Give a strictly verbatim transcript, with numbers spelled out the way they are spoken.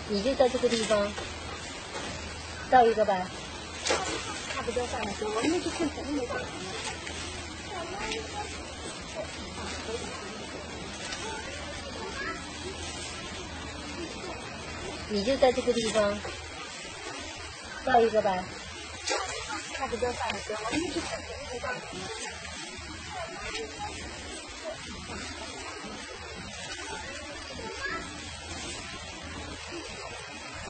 你就在这个地方照一个吧。差不多上了，我们就看前面的。你就在这个地方照一个吧。差不多上了，我们就看前面的。